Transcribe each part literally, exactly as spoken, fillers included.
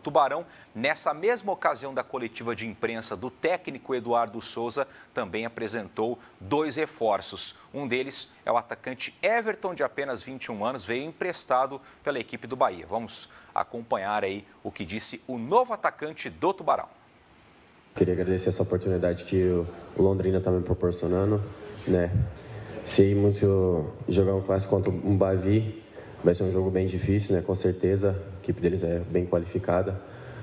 Tubarão. Nessa mesma ocasião da coletiva de imprensa do técnico Eduardo Souza, também apresentou dois reforços. Um deles é o atacante Everton, de apenas vinte e um anos, veio emprestado pela equipe do Bahia. Vamos acompanhar aí o que disse o novo atacante do Tubarão. Queria agradecer essa oportunidade que o Londrina está me proporcionando, né? Sei muito jogar um clássico contra um Bavi, vai ser um jogo bem difícil, né? Com certeza, a equipe deles é bem qualificada,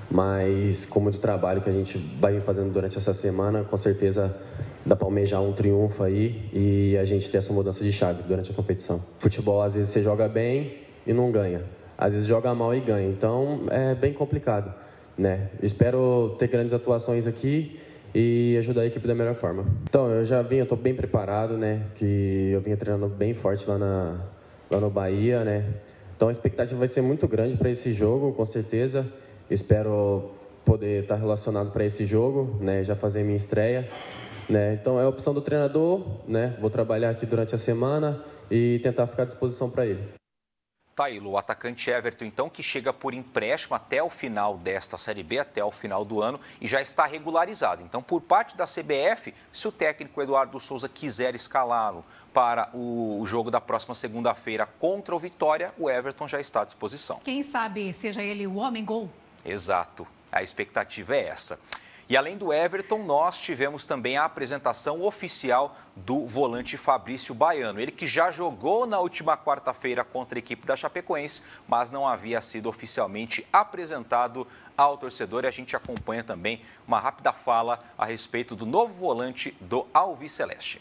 mas com muito trabalho que a gente vai fazendo durante essa semana, com certeza dá para almejar um triunfo aí e a gente ter essa mudança de chave durante a competição. Futebol, às vezes você joga bem e não ganha, às vezes joga mal e ganha, então é bem complicado, né? Espero ter grandes atuações aqui e ajudar a equipe da melhor forma. Então, eu já vim, eu estou bem preparado, né? Que eu vinha treinando bem forte lá, na, lá no Bahia, né? Então, a expectativa vai ser muito grande para esse jogo, com certeza. Espero poder estar relacionado para esse jogo, né? Já fazer minha estreia, né? Então, é a opção do treinador, né? Vou trabalhar aqui durante a semana e tentar ficar à disposição para ele. Tá aí, o atacante Everton, então, que chega por empréstimo até o final desta Série B, até o final do ano, e já está regularizado. Então, por parte da C B F, se o técnico Eduardo Souza quiser escalá-lo para o jogo da próxima segunda-feira contra o Vitória, o Everton já está à disposição. Quem sabe seja ele o homem-gol? Exato, a expectativa é essa. E além do Everton, nós tivemos também a apresentação oficial do volante Fabrício Baiano. Ele que já jogou na última quarta-feira contra a equipe da Chapecoense, mas não havia sido oficialmente apresentado ao torcedor. E a gente acompanha também uma rápida fala a respeito do novo volante do Alviceleste.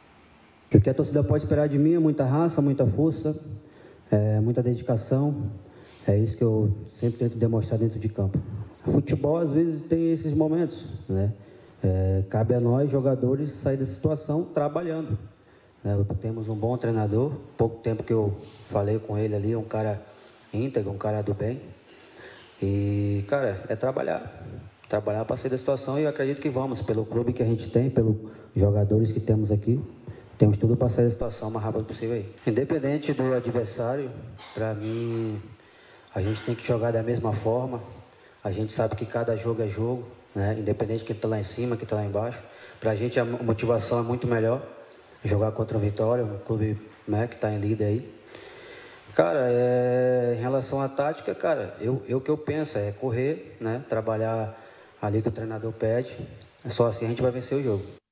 O que a torcida pode esperar de mim é muita raça, muita força, é, muita dedicação. É isso que eu sempre tento demonstrar dentro de campo. Futebol, às vezes, tem esses momentos, né? É, cabe a nós, jogadores, sair da situação trabalhando, né? Temos um bom treinador, pouco tempo que eu falei com ele ali, um cara íntegro, um cara do bem. E, cara, é trabalhar. Trabalhar para sair da situação e eu acredito que vamos, pelo clube que a gente tem, pelos jogadores que temos aqui. Temos tudo para sair da situação o mais rápido possível aí. Independente do adversário, para mim, a gente tem que jogar da mesma forma. A gente sabe que cada jogo é jogo, né? Independente de quem está lá em cima, quem está lá embaixo. Para a gente a motivação é muito melhor jogar contra o Vitória, um clube, né, que está em líder aí. Cara, é, em relação à tática, cara, eu, eu que eu penso é correr, né? Trabalhar ali que o treinador pede. Só assim a gente vai vencer o jogo.